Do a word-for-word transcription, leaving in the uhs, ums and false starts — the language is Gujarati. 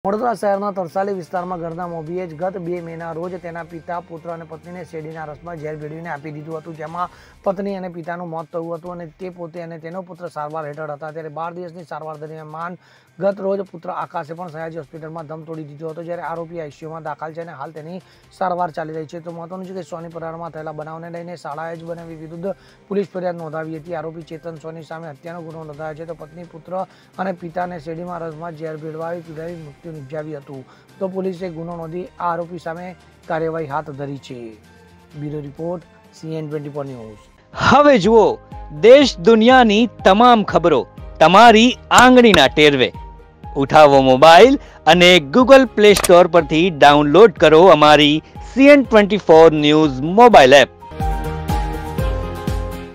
વડોદરા શહેરના તરસાલી વિસ્તારમાં ઘરના મોભીએ જ ગત બે મેના રોજ તેના પિતા, પુત્ર અને પત્નીને શેરડીના રસમાં ઝેર ભેળવીને આપી દીધું હતું, જેમાં પત્ની અને પિતાનું મોત થયું હતું અને તે પોતે અને તેનો પુત્ર સારવાર હેઠળ હતા. ત્યારે બાર દિવસની સારવાર દરમિયાન ગત રોજ પુત્ર આકાશે પણ સયાજી હોસ્પિટલમાં દમ તોડી દીધો હતો, જ્યારે આરોપી આઈસીયુમાં દાખલ છે અને હાલ તેની સારવાર ચાલી રહી છે. તો મહત્વનું છે કે સોની પરિવારમાં થયેલા બનાવને લઈને શાળાએ જ બનાવી વિરુદ્ધ પોલીસ ફરિયાદ નોંધાવી હતી. આરોપી ચેતન સોની સામે હત્યાનો ગુનો નોંધાયો છે. તો પત્ની, પુત્ર અને પિતાને શેરડીમાં રસમાં ઝેર ભેળવાવી પીવડાવી મૃત્યુ નિપજાવ્યું હતું. તો પોલીસે ગુનો નોંધી આ આરોપી સામે કાર્યવાહી હાથ ધરી છે. Bureau report, CN twenty four news. હવે જુઓ દેશ દુનિયાની તમામ ખબરો તમારી આંગળીના ટેરવે. ઉઠાવો મોબાઈલ અને ગૂગલ પ્લે સ્ટોર પરથી ડાઉનલોડ કરો અમારી CN twenty four news mobile app.